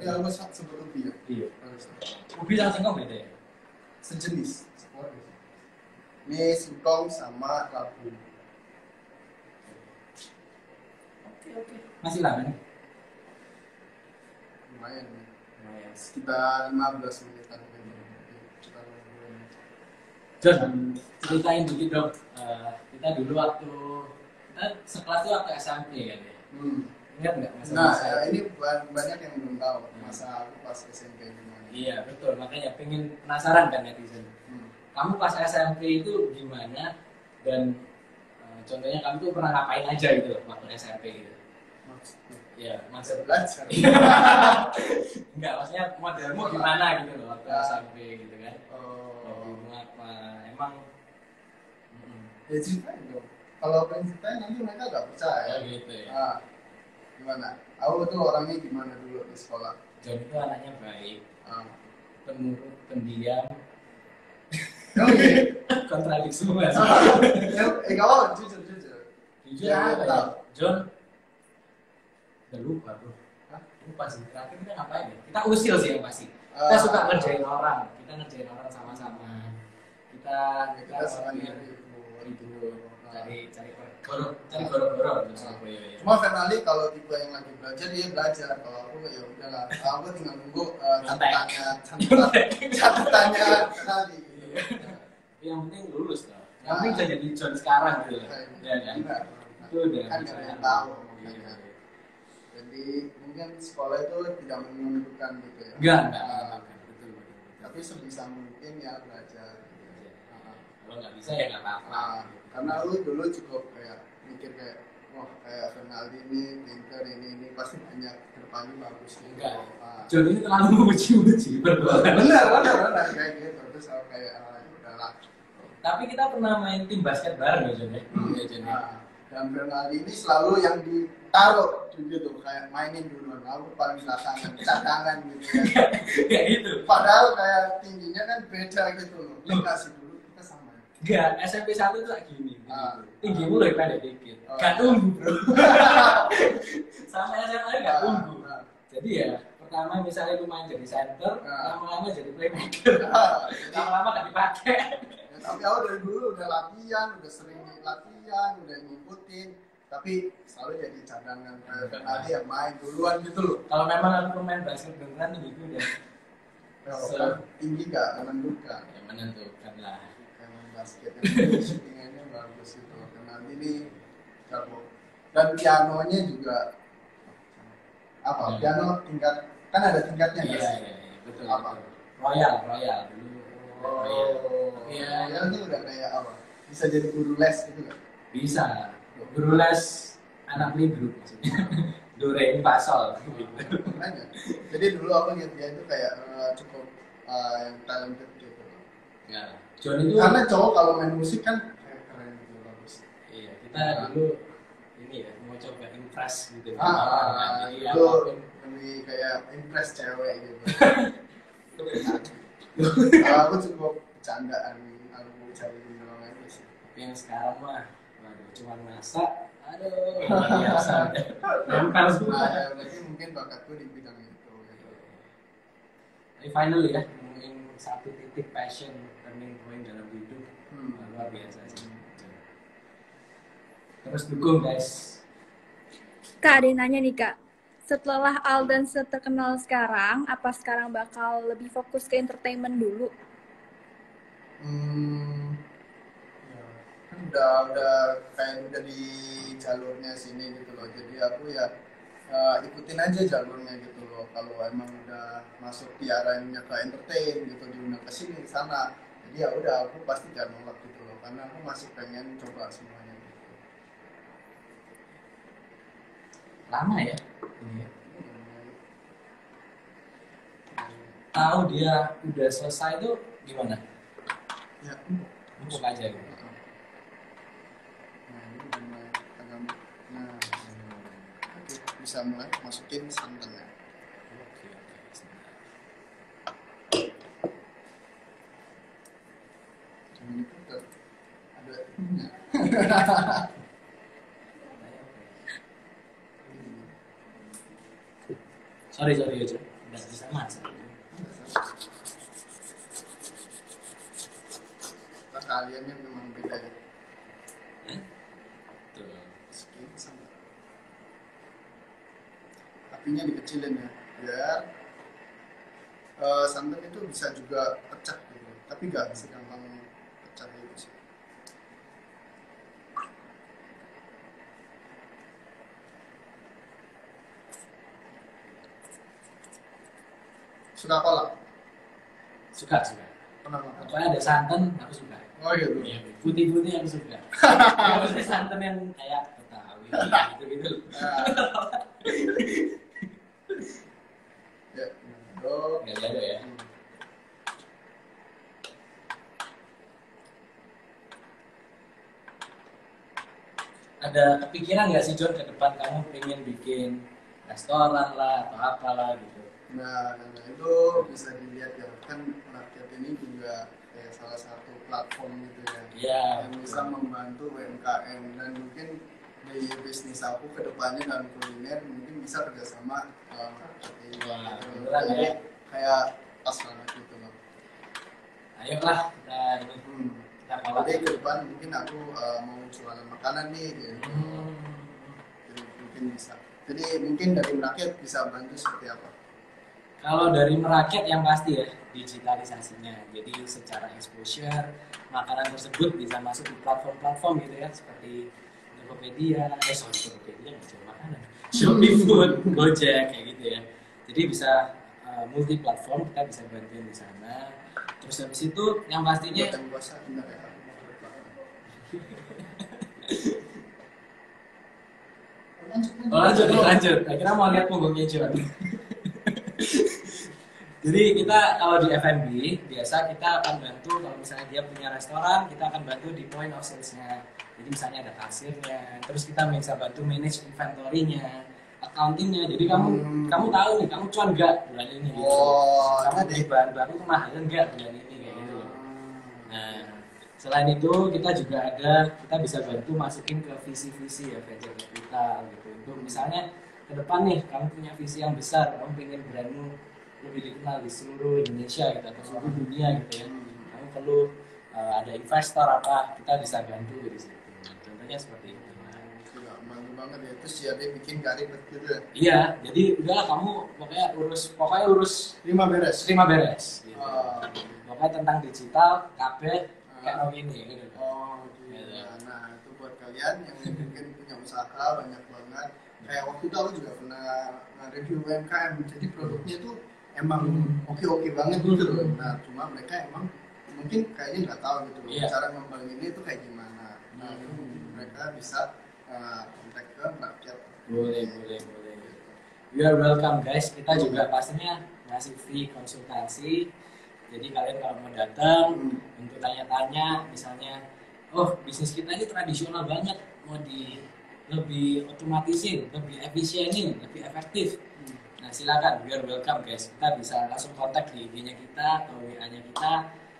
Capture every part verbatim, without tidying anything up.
Tapi aku sebut ubi ya. Iya. Ubi sama singkong beda ya? Sejenis. Ini singkong sama labu. Oke oke. Masih lama nih? Lumayan nih. Lumayan. Sekitar lima belas menitan. John, ceritain dikit dong. Uh, kita dulu waktu kita sekelas itu waktu S M P kan ya. Hmm. Ingat nggak masa Nah, masa ya, ini banyak yang belum tahu masa aku pas S M P gimana. Iya betul, makanya pengen penasaran kan netizen. Hmm. Kamu pas S M P itu gimana dan uh, contohnya kamu tuh pernah ngapain aja gitu waktu S M P gitu? Maksudnya? Iya, maksud Belajar. Enggak, maksudnya modelmu gimana gitu loh waktu Ya. S M P gitu kan? Oh. Hobimu apa? Emang? Mm-mm. Ya ceritain dong. Kalau pengen ceritain nanti mereka nggak percaya. Oh gitu ya. Ah, gimana? Aku tuh orangnya gimana dulu di sekolah? John itu anaknya baik, Ah. penurut, pendiam, Oh iya. kontradiksi semua. Eh kawan, jujur jujur. Jujur Ya, apa tahu. ya? John, udah lupa bro. Hah? Lupa sih. Terakhir kita ngapain ya? Kita usil sih yang pasti. Kita Ah. suka ngerjain orang. Kita ngerjain orang sama-sama. Kita Ya, kita semuanya ribut, ribut. cari cari goro, cari goro-goro gitu Surabaya ya. Cuma Fernali kalau tipe yang lagi belajar dia belajar. Kalau aku ya udahlah. Kalau aku tinggal nunggu uh, catatannya, catatan- catatannya Fernali. Gitu. Yang penting lulus lah. Yang penting bisa jadi John sekarang gitu loh. Ya kan? Benar. Itu udah Kan bisa. nggak ada yang tahu. Iya. Kan. Jadi mungkin sekolah itu tidak menentukan gitu ya. Enggak, enggak. Ah, enggak, betul, betul, betul. tapi sebisa mungkin ya belajar. Ah, Kalau nggak bisa ya nggak apa-apa. ah, karena lu dulu cukup kayak mikir kayak wah kayak Fernaldi ini pinter ini ini pasti banyak kedepannya bagus gitu. Enggak. Ah. John ini terlalu memuji-muji berdua. benar benar benar kayak gitu terus aku kayak ah, ya udahlah. Tapi kita pernah main tim basket bareng ya John ya. Hmm. Iya, John, ya. Nah, dan Fernaldi ini selalu yang ditaruh gitu kayak mainin duluan aku paling belakangan cadangan gitu ya. Kayak gitu. Padahal kayak tingginya kan beda gitu loh. Loh. Enggak sih dulu kita sama. Enggak, S M P satu tuh kayak gini. Ah. Tinggimu lebih pendek dikit. Oh. Gak tumbuh bro. Sama S M A gak tumbuh. Ah. Jadi ya pertama misalnya lu main jadi center, Ah. lama-lama jadi playmaker. Ah, jadi- Lama-lama gak dipakai. Ya, tapi aku dari dulu udah latihan, udah sering latihan, udah ngikutin, tapi selalu jadi cadangan kayak Fernaldi yang main duluan gitu loh. Kalau memang aku pemain basket beneran nih gitu udah Ya, So- kan tinggi nggak menentukan. ya menentukan lah. Kayak main basket yang shootingannya bagus gitu. Fernaldi ini jago. Dan pianonya juga apa? Hmm. Piano tingkat kan ada tingkatnya nggak Iya, sih? iya, iya, betul. Apa? betul. Royal, Royal dulu. Royal. Oh, Iya. ya ini udah kayak apa? Bisa jadi guru les gitu nggak? Bisa. Guru les anak libru maksudnya. Do re mi fa sol gitu. Makanya. Jadi dulu aku lihat dia itu kayak eh, cukup eh, yang talented gitu. Ya, John itu Karena cowok kalau main musik kan kayak keren gitu bagus. iya, kita dulu ini ya mau coba impress gitu. Ah, Nah, jadi itu apapun lebih kayak impress cewek gitu. Kalau aku cukup bercandaan, aku cari di doang aja sih. tapi yang sekarang mah waduh cuma masak aduh biasa nempel semua. Nah, ya, berarti mungkin bakatku di bidang itu. Gitu. Tapi finally ya nemuin satu titik passion turning point dalam hidup. Hmm. Wah, luar biasa sih. Terus dukung guys. Kak, ada yang nanya nih Kak, setelah Aldan terkenal sekarang, apa sekarang bakal lebih fokus ke entertainment dulu? Hmm, ya, kan udah udah kayak udah di jalurnya sini gitu loh. Jadi aku ya eh, ikutin aja jalurnya gitu loh. Kalau emang udah masuk di arahnya ke entertain gitu, diundang ke sini ke sana. Jadi ya udah aku pasti gak nolak gitu loh. Karena aku masih pengen coba semuanya gitu. Lama ya ini ya. Hmm. Tahu dia udah selesai tuh gimana? Ya. Empuk aja gitu. Nah ini udah mulai agak nah oke, bisa mulai masukin santannya. Oke, oke. Cuman itu udah ada ininya. Sorry, sorry aja. nggak bisa masak. Nah, kaliannya memang beda ya. Tuh. Skill sama. Apinya dikecilin ya, biar uh, santan itu bisa juga pecah gitu, tapi nggak segampang pecah gitu sih. Suka kolak? Suka suka. Kenapa? Pokoknya ada santan aku suka. Oh gitu. Iya, putih-putih aku suka. Kalau ada santan yang kayak Betawi gitu-gitu. Ya, oh. Nggak ada ya. Hmm. Ada kepikiran nggak sih John ke depan kamu pengen bikin restoran lah atau apalah gitu? Nah, karena itu bisa dilihat ya, kan rakyat ini juga kayak salah satu platform gitu ya, Iya. yang bisa membantu U M K M, dan mungkin di bisnis aku ke depannya dalam kuliner mungkin bisa kerjasama uh, seperti ini. Wah, Gitu. beneran Jadi ya? kayak pas banget gitu loh. Ayolah kita ini Hmm. kita kolak. Jadi ke depan mungkin aku uh, mau jualan makanan nih gitu. Hmm. Jadi mungkin bisa. Jadi mungkin dari rakyat bisa bantu seperti apa? Kalau dari merakyat yang pasti ya digitalisasinya. Jadi secara exposure makanan tersebut bisa masuk di platform-platform gitu ya seperti Tokopedia, eh sorry Tokopedia nggak jual makanan, Shopee Food, Gojek kayak gitu ya. Jadi bisa uh, multi platform, kita bisa bantuin di sana. Terus habis itu yang pastinya Buat yang puasa benar ya. oh, lanjut lanjut. Akhirnya mau lihat punggungnya John. Jadi kita kalau di F and B biasa kita akan bantu kalau misalnya dia punya restoran, kita akan bantu di point of sales-nya. Jadi misalnya ada kasirnya, terus kita bisa bantu manage inventory-nya, accounting-nya. Jadi kamu Hmm. kamu tahu nih, kamu cuan enggak bulan ini gitu. Oh, Kamu jadi beli bahan baku kemahalan enggak bulan ini kayak gitu. Nah, selain itu kita juga ada, kita bisa bantu masukin ke visi-visi ya venture capital gitu. Untuk misalnya ke depan nih, kamu punya visi yang besar, kamu pengen brandmu lebih dikenal di seluruh Indonesia gitu atau seluruh dunia gitu ya. Kamu perlu uh, ada investor apa, kita bisa bantu di situ. Contohnya seperti itu. Gila, bantu banget ya. Terus ya dia bikin garing gitu ya. Iya, jadi udahlah kamu pokoknya urus pokoknya urus Lima beres. terima beres. Gitu. Oh, Pokoknya tentang digital, K B, kayak Ah. mau gini gitu. oh gitu. Nah, itu buat kalian yang mungkin punya usaha banyak banget. Kayak waktu itu aku juga pernah review U M K M. Jadi produknya tuh emang oke-oke banget gitu loh. Nah, cuma mereka emang mungkin kayaknya nggak tahu gitu loh, Iya. cara ngembanginnya itu kayak gimana. Nah, itu mungkin mereka bisa uh, kontak ke rakyat. Boleh, boleh, boleh. You are welcome guys. Kita juga pastinya ngasih free konsultasi. Jadi kalian kalau mau datang Hmm. untuk tanya-tanya, misalnya, oh bisnis kita ini tradisional banget, mau di lebih otomatisir, lebih efisienin, lebih efektif. Nah silakan, we are welcome guys. Kita bisa langsung kontak di I G-nya kita atau W A-nya kita.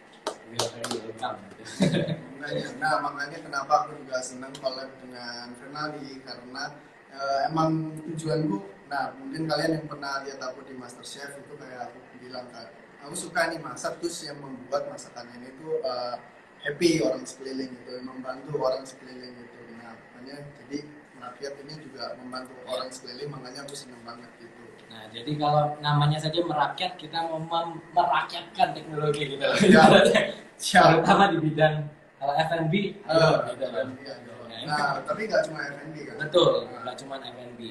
We are very welcome. Makanya, nah makanya kenapa aku juga senang collab dengan Fernali, karena eh, emang tujuanku, nah mungkin kalian yang pernah lihat aku di MasterChef itu kayak aku bilang kan, aku suka nih masak, terus yang membuat masakannya ini tuh eh, happy orang sekeliling gitu, membantu orang sekeliling gitu. Nah makanya jadi rakyat ini juga membantu orang sekeliling, makanya aku senang banget gitu. Nah, jadi kalau namanya saja merakyat, kita mau mem- merakyatkan teknologi gitu. Ya. Terutama di bidang kalau F and B, Eh, ayo, gitu. F and B, ayo. Nah, Nah, tapi nggak cuma F and B kan? betul, Nah, nggak cuma F and B.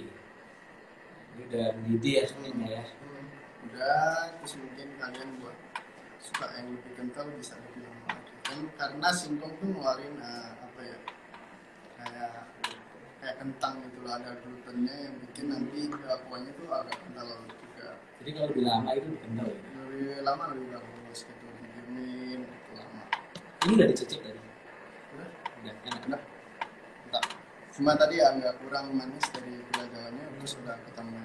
Ini udah mendidih ya sebenarnya ya. Hmm, udah, terus mungkin kalian buat suka yang lebih kental bisa lebih lama lagi. Kan karena singkong tuh ngeluarin eh, apa ya, kayak kayak kentang gitu lah, ada glutennya yang bikin nanti eh, kuahnya tuh agak kental juga. Jadi kalau lebih lama itu lebih kental gitu. Lebih lama lebih bagus gitu, didiemin gitu lama. Ini udah dicicip tadi. Udah, Udah enak. enak. Entah. Cuma tadi agak kurang manis dari gula jawanya, terus udah ketemu.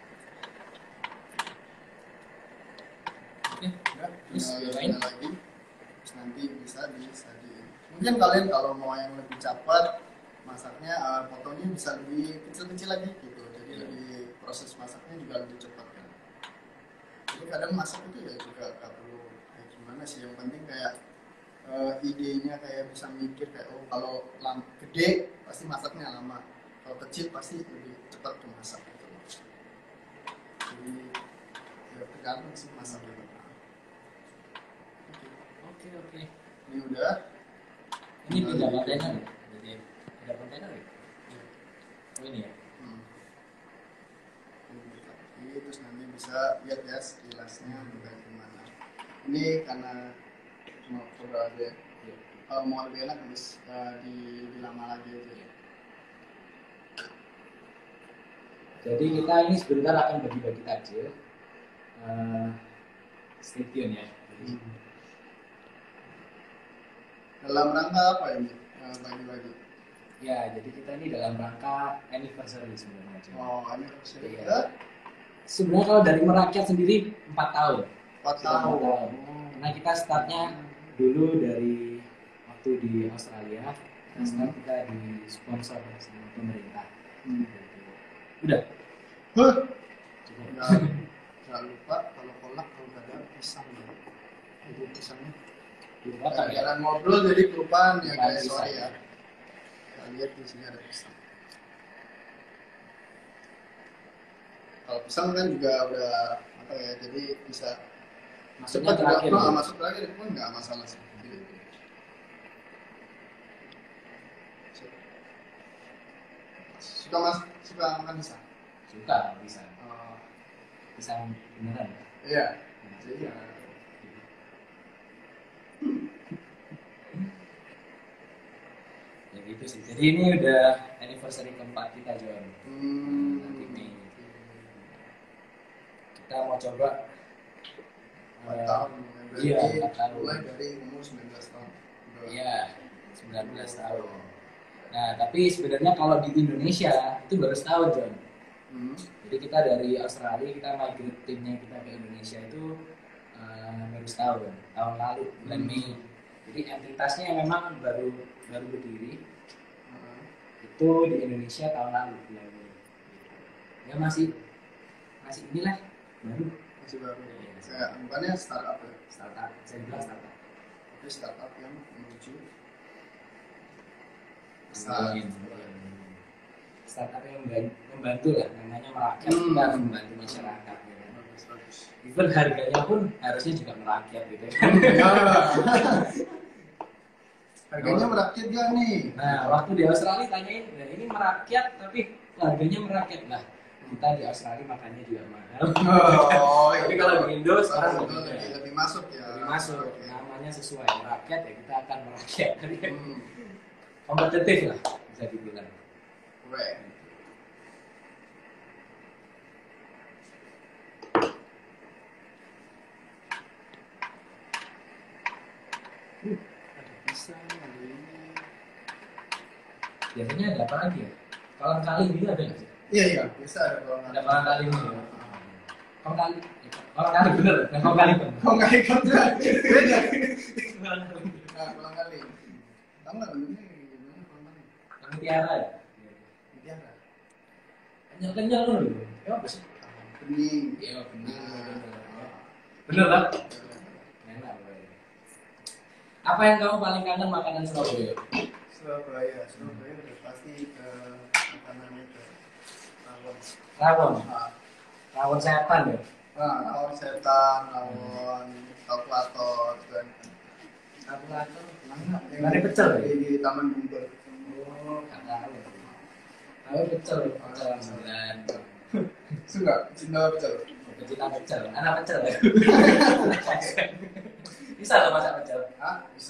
Oke. Udah, Terus tinggal diapain? gula lagi. Terus nanti bisa disajiin. Mungkin kalian kalau mau yang lebih cepat masaknya, uh, potongnya bisa lebih kecil-kecil lagi gitu. Jadi Iya. lebih proses masaknya juga lebih cepat kan. kadang masak itu ya juga nggak perlu kayak gimana sih, yang penting kayak uh, idenya kayak bisa mikir kayak oh kalau lam gede pasti masaknya lama, kalau kecil pasti lebih cepat dimasak gitu loh. Jadi ya tergantung sih masaknya. Oke oke. Ini udah. Ini pindah kontainer ya? Jadi ada kontainer ya? Oh ini ya? Hmm. Ini terus nanti bisa lihat ya sekilasnya juga gimana. Ini karena mau coba aja. Kalau mau lebih enak harus uh, di, di lama lagi aja. Jadi kita ini sebentar akan bagi-bagi takjil. Uh, stay tune ya. Hmm. Dalam rangka apa ini uh, bagi-bagi? Ya, jadi kita ini dalam rangka anniversary sebenarnya. Oh, anniversary. Ya. Sebenarnya kalau dari merakyat sendiri empat tahun. empat tahun. tahun. Karena kita startnya dulu dari waktu di Australia, kita start kita di sponsor sama pemerintah. Hmm. Udah. Huh. Jangan, jangan lupa kalau kolak kalau nggak ada pisang ya. Itu pisangnya. Jalan ngobrol jadi kelupaan ya guys, sorry ya. Kita lihat di sini ada pisang. Kalau pisang kan juga udah apa ya, jadi bisa masuknya cepat terakhir. juga, Ya? Masuk terakhir itu pun nggak masalah sih. Jadi, suka mas suka makan pisang? Suka bisa. Uh, Pisang beneran. iya. Jadi ya. Ya gitu sih. Jadi ini udah anniversary keempat kita John. Hmm. Nanti Mei. Kita mau coba empat tahun. Iya, empat tahun. Mulai dari umur sembilan belas tahun. Iya, sembilan belas tahun. Nah, tapi sebenarnya kalau di Indonesia itu baru setahun John. Hmm. Jadi kita dari Australia kita migrate timnya kita ke Indonesia itu uh, baru setahun, tahun lalu bulan Hmm. Mei. Jadi entitasnya memang baru baru berdiri Hmm. itu di Indonesia tahun lalu bulan Mei. Ya masih masih inilah baru Masih baru. Saya bukannya startup ya. startup, saya bilang startup. Tapi startup yang menuju Startup, startup yang memban- membantu lah, namanya merakyat, Hmm. kita harus membantu masyarakat. Ya. bagus bagus. Even harganya pun harusnya juga merakyat gitu kan. Ya. Harganya merakyat gak nih? Nah, waktu di Australia tanyain, nah ini merakyat tapi harganya merakyat lah. Kita di Australia makannya juga mahal. Oh, Tapi kalau di Indo sekarang lebih, lebih, lebih, lebih masuk ya. lebih masuk. Oke. Namanya sesuai merakyat ya kita akan merakyat. Hmm. Kompetitif lah bisa dibilang. Keren. Uh, ada pisang, ada ini. Biasanya ada apa lagi ya? Kolang kaling gitu ada nggak sih? Iya iya, bisa ada kolang Ada kolang kaling gitu. Kolang kaling, kolang kaling bener, kan kolang kaling bener. Kolang kaling kan beda. Kolang kaling. Nah, kolang kaling. Tahu nggak bentuknya kayak gimana kolang kaling? Yang tiara ya? Mutiara. Kenyal-kenyal loh. Ya apa sih? Bening. Iya bener. Nah, Bener lah. Enak. Apa yang kamu paling kangen makanan Surabaya? Surabaya, Surabaya udah pasti ke makanan itu. Rawon. Rawon. Nah, Rawon setan ya? nah, rawon setan, rawon kalkulator, dan Kalkulator. mana? Dari pecel ya? Di, di Taman Bungkul. Oh, nggak tahu. Tahu pecel, pecel sembilan. Suka cinta pecel. Pecinta pecel, anak pecel ya? Bisa loh masak pecel? Ah, bisa.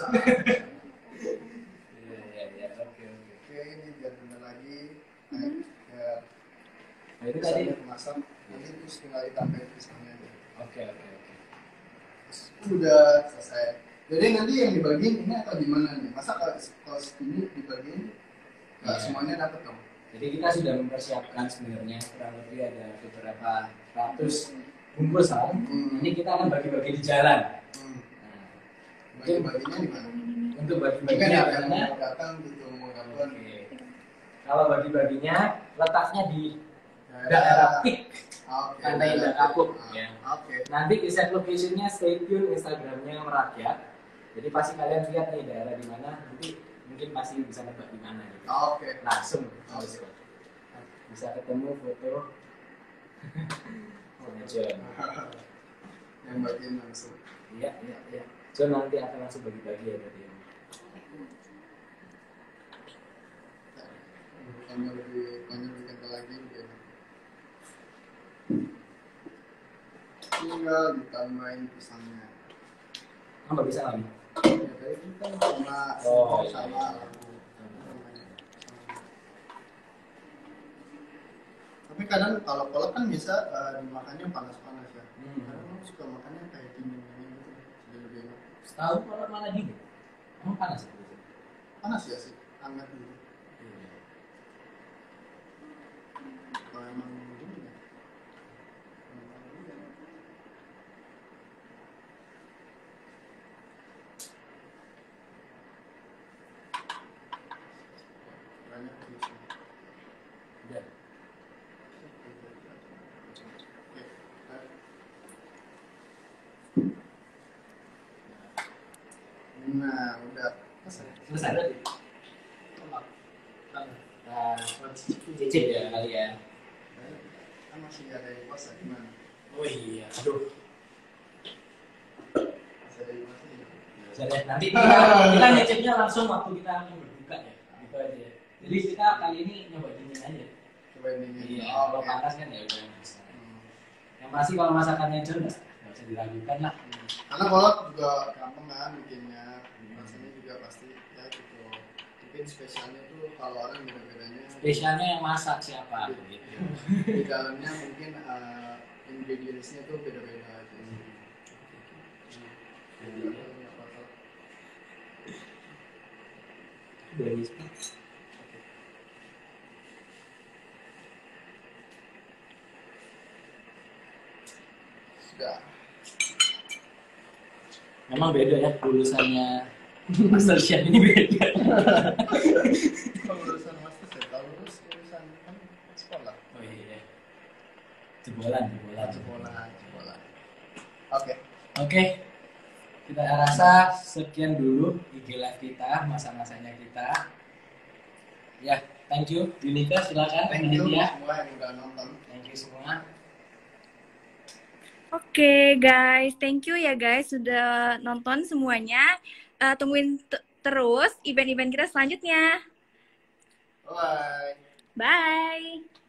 Iya, iya, iya, oke, oke. Oke, ini biar bener lagi. Nah, biar Nah itu tadi. pisangnya kemasan. Nanti terus tinggal ditambahin pisangnya aja. Oke, oke, oke. Terus udah selesai. Jadi nanti yang dibagiin ini atau gimana nih? Masa kalau kalau ini dibagiin nggak Iya. semuanya dapat dong? Jadi kita sudah mempersiapkan sebenarnya kurang lebih ada beberapa ratus bungkusan. Hmm. Ini kita akan bagi-bagi di jalan. Hmm. Nah, Bagi-baginya di mana? untuk Mungkin bagi-baginya ada yang karena mau datang gitu mau gabung. Oke. Kalau bagi-baginya letaknya di daerah Pik, Oke. Pantai Indah daerah- Kapuk, Ah, ya. Oke. Nanti di set location-nya stay tune Instagramnya Merakyat. Jadi pasti kalian lihat nih daerah di mana. Nanti mungkin pasti bisa nebak di mana gitu. Oke. Langsung Oke. langsung. Bisa ketemu foto sama John. Yang bagian langsung. Iya, iya, iya. John nanti akan langsung bagi-bagi ya tadi. Tambah lebih banyak lebih kental lagi lebih enak. Tinggal ditambahin pisangnya. Tambah bisa lagi. Ya tadi kita sama Oh, iya. sama tapi kadang kalau kolak kan bisa uh, dimakannya panas-panas ya. Hmm. Kadang aku suka makannya kayak dingin-dingin gitu, jadi lebih enak. Setahu kalau malah dingin. Emang panas ya? Panas ya sih, hangat gitu. Kalau emang dingin ya. Banyak gitu. Udah. Nah, udah. Selesai berarti. Nah, cicip ya kali ya. Kan masih ada yang puasa gimana? Oh iya, aduh. Masih ada yang puasa ya? Jadi nanti kita, kita nyicipnya langsung waktu kita akan berbuka ya. Gitu aja ya. Jadi kita kali ini nyoba dingin aja. Coba yang dingin. Iya, Oh, kalau oke. panas kan ya udah bisa. Hmm. Yang pasti kalau masakannya John nggak nggak bisa diragukan lah. Karena kolak juga gampang kan bikinnya, rasanya juga pasti ya gitu. Mungkin spesialnya tuh kalau orang beda-bedanya. Spesialnya yang masak siapa gitu. Di dalamnya mungkin uh, ingredientsnya tuh beda-beda. Gitu. Jadi, nggak apa-apa. Dari Sudah. memang beda ya lulusannya Master Chef ini beda. Kalau lulusan master saya tahu lulus lulusan kan sekolah. Oh iya. Jebolan, jebolan. Sekolah, sekolah. Oke. Oke. Kita rasa sekian dulu I G live kita, masa-masanya kita. Ya, thank you. Yunika silakan. Thank you ya. semua yang udah nonton. Thank you semua. Oke guys, thank you ya guys sudah nonton semuanya. Uh, tungguin t- terus event-event kita selanjutnya. Bye. Bye.